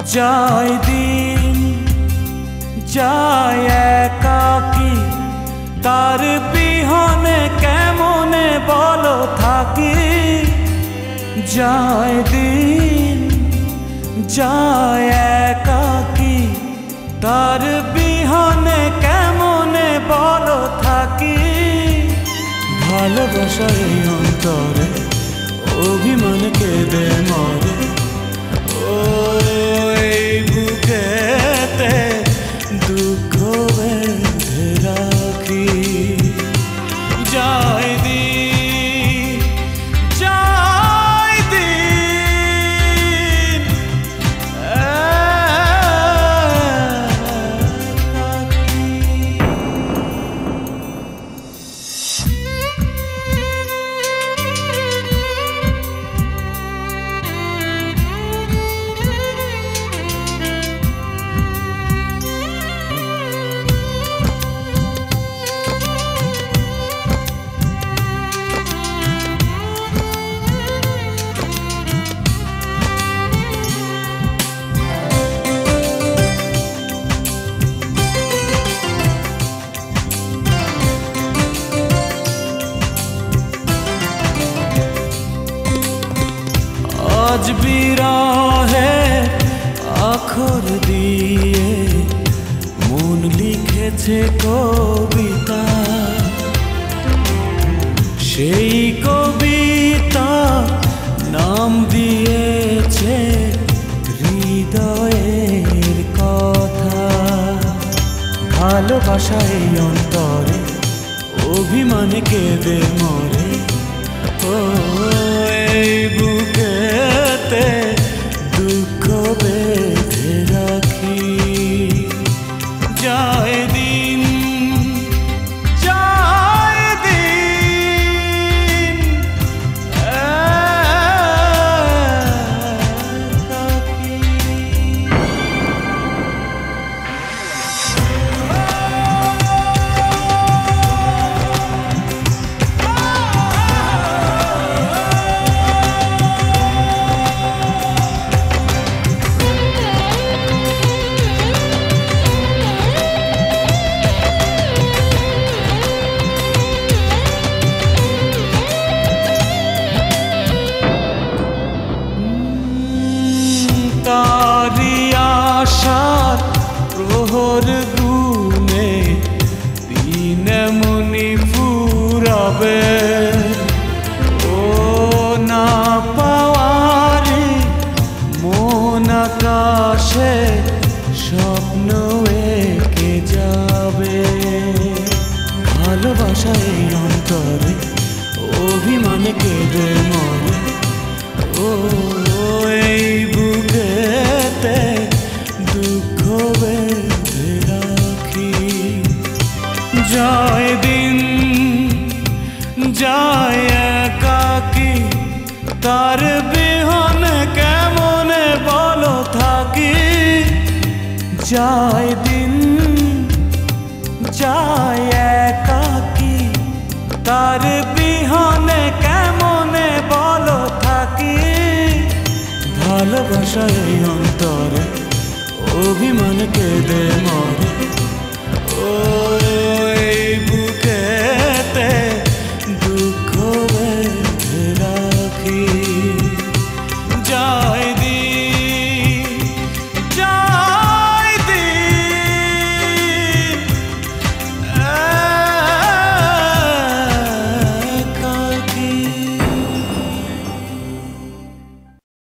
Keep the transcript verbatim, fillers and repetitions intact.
যায় দিন যায় একাকী, তার বিহনে কেমনে বলো থাকি। যায় দিন যায় একাকী, তার বিহনে কেমনে বলো থাকি। ভালোবাসার এই অন্তরে অভিমান কেঁদে মরে, ওই বুকেতে দুঃখ বেঁধে রাখি। যায় দিন যায় দিন একাকী। আজ বিরহে আখর দিয়ে মন লিখেছে কবিতা, সেই কবিতা নাম দিয়েছে হৃদয়ের কথা। ভালোবাসা এই অন্তরে অভিমানে কেঁদে মরে, ও এই বুকেতে দুঃখ বেঁধে রাখি। যায় দিন যায় দিন একাকী। তারি আশার প্রহর গুনে দিন এমনি ফুরাবে, ও না পাওয়ারি মন আকাশে স্বপ্ন এঁকে যাবে। ভালোবাসা এই অন্তরে অভিমানে কেঁদে মরে, ও এই বুকেতে দুঃখ বেঁধে রাখি। যায় দিন যায় একাকী, তার বিহনে কেমনে বলো থাকি। যায় দিন যায় একাকী, তার বিহনে কেমনে বলো থাকি। ভালোবাসা এই অন্তরে অভিমান কেঁদে মরে, ও